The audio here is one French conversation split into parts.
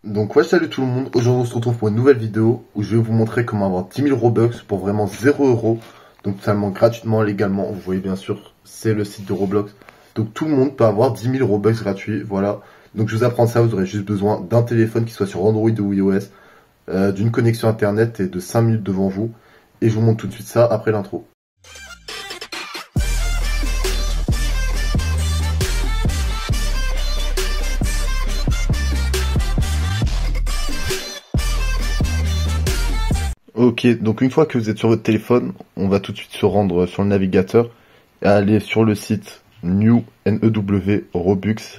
Donc ouais, salut tout le monde, aujourd'hui on se retrouve pour une nouvelle vidéo où je vais vous montrer comment avoir 10 000 Robux pour vraiment 0 €, donc totalement gratuitement, légalement. Vous voyez bien sûr, c'est le site de Roblox, donc tout le monde peut avoir 10 000 Robux gratuits, voilà. Donc je vous apprends ça, vous aurez juste besoin d'un téléphone qui soit sur Android ou iOS, d'une connexion internet et de 5 minutes devant vous, et je vous montre tout de suite ça après l'intro. Ok, donc une fois que vous êtes sur votre téléphone, on va tout de suite se rendre sur le navigateur et aller sur le site Robux,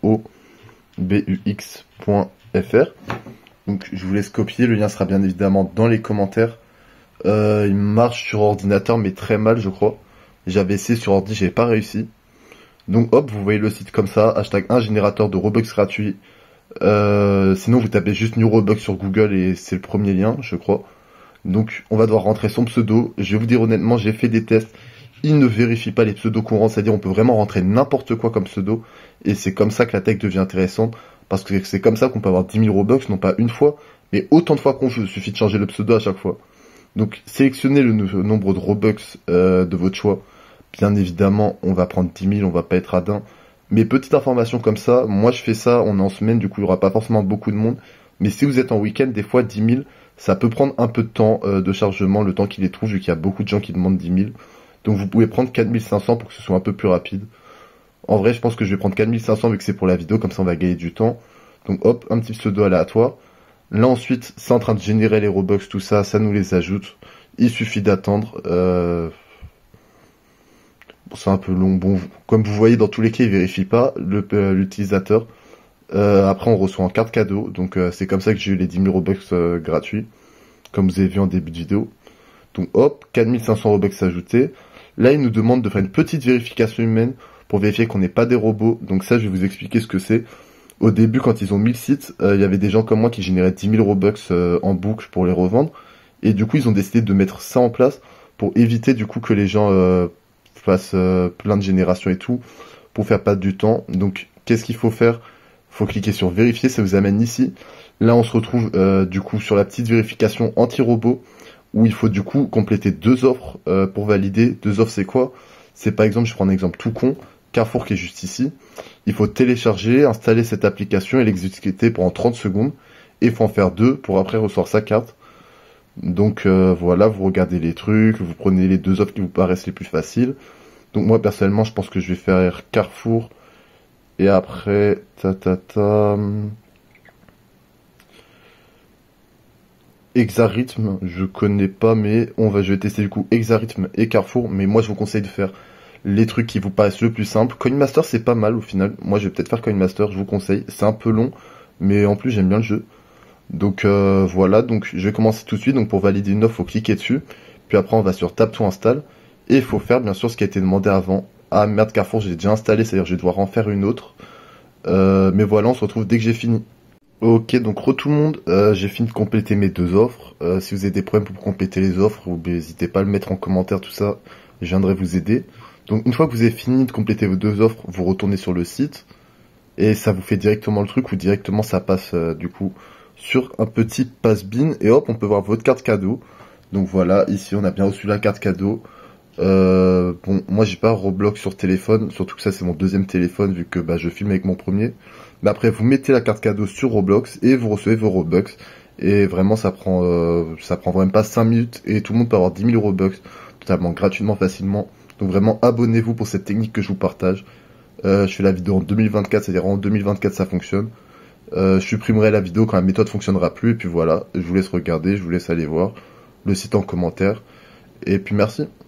robux.fr. Donc je vous laisse copier, le lien sera bien évidemment dans les commentaires. Il marche sur ordinateur mais très mal je crois. J'avais essayé sur ordi, j'avais pas réussi. Donc hop, vous voyez le site comme ça, hashtag un générateur de Robux gratuit. Sinon vous tapez juste New Robux sur Google et c'est le premier lien je crois. Donc on va devoir rentrer son pseudo. Je vais vous dire honnêtement, j'ai fait des tests. Il ne vérifie pas les pseudos courants, c'est-à-dire on peut vraiment rentrer n'importe quoi comme pseudo. Et c'est comme ça que la tech devient intéressante. Parce que c'est comme ça qu'on peut avoir 10 000 Robux, non pas une fois, mais autant de fois qu'on veut. Il suffit de changer le pseudo à chaque fois. Donc sélectionnez le nombre de Robux de votre choix. Bien évidemment, on va prendre 10 000, on va pas être radin. Mais petite information comme ça, moi je fais ça, on est en semaine, du coup il n'y aura pas forcément beaucoup de monde. Mais si vous êtes en week-end, des fois 10 000, ça peut prendre un peu de temps de chargement, le temps qu'il les trouve, vu qu'il y a beaucoup de gens qui demandent 10 000. Donc vous pouvez prendre 4 500 pour que ce soit un peu plus rapide. En vrai, je pense que je vais prendre 4 500 vu que c'est pour la vidéo, comme ça on va gagner du temps. Donc hop, un petit pseudo aléatoire. Là ensuite, c'est en train de générer les Robux, tout ça, ça nous les ajoute. Il suffit d'attendre. C'est un peu long. Bon, comme vous voyez, dans tous les cas, il vérifie pas l'utilisateur. Après, on reçoit en carte cadeau. Donc, c'est comme ça que j'ai eu les 10 000 Robux gratuits. Comme vous avez vu en début de vidéo. Donc, hop, 4 500 Robux ajoutés. Là, il nous demande de faire une petite vérification humaine pour vérifier qu'on n'est pas des robots. Donc ça, je vais vous expliquer ce que c'est. Au début, quand ils ont mis le site, il y avait des gens comme moi qui généraient 10 000 Robux en boucle pour les revendre. Et du coup, ils ont décidé de mettre ça en place pour éviter du coup que les gens fassent plein de générations et tout, pour faire perdre du temps. Donc, qu'est-ce qu'il faut faire? Faut cliquer sur vérifier, ça vous amène ici. Là, on se retrouve du coup sur la petite vérification anti-robot, où il faut du coup compléter deux offres pour valider. Deux offres, c'est quoi? C'est par exemple, je prends un exemple tout con, Carrefour qui est juste ici. Il faut télécharger, installer cette application et l'exécuter pendant 30 secondes. Et il faut en faire deux pour après recevoir sa carte. Donc voilà, vous regardez les trucs, vous prenez les deux offres qui vous paraissent les plus faciles. Donc moi personnellement, je pense que je vais faire Carrefour. Et après, Exarythme, je connais pas, mais je vais tester du coup Exarythme et Carrefour. Mais moi, je vous conseille de faire les trucs qui vous paraissent le plus simple. Coinmaster, c'est pas mal au final. Moi, je vais peut-être faire Coinmaster, je vous conseille. C'est un peu long, mais en plus, j'aime bien le jeu. Donc voilà, donc je vais commencer tout de suite. Donc pour valider une offre, il faut cliquer dessus. Puis après, on va sur Tap to Install. Et il faut faire bien sûr ce qui a été demandé avant. Ah merde, Carrefour, j'ai déjà installé, c'est-à-dire je vais devoir en faire une autre. Mais voilà, on se retrouve dès que j'ai fini. Ok, donc tout le monde, j'ai fini de compléter mes deux offres. Si vous avez des problèmes pour compléter les offres, n'hésitez pas à le mettre en commentaire, tout ça. Je viendrai vous aider. Donc une fois que vous avez fini de compléter vos deux offres, vous retournez sur le site. Et ça vous fait directement le truc, ou directement ça passe du coup sur un petit pass-bin. Et hop, on peut voir votre carte cadeau. Donc voilà, ici on a bien reçu la carte cadeau. Bon, moi j'ai pas Roblox sur téléphone, surtout que ça c'est mon deuxième téléphone vu que je filme avec mon premier. Mais après vous mettez la carte cadeau sur Roblox et vous recevez vos Robux. Et vraiment ça prend vraiment pas 5 minutes et tout le monde peut avoir 10 000 Robux totalement gratuitement, facilement. Donc vraiment abonnez-vous pour cette technique que je vous partage. Je fais la vidéo en 2024, c'est-à-dire en 2024 ça fonctionne. Je supprimerai la vidéo quand la méthode fonctionnera plus et puis voilà, je vous laisse regarder, je vous laisse aller voir le site en commentaire. Et puis merci.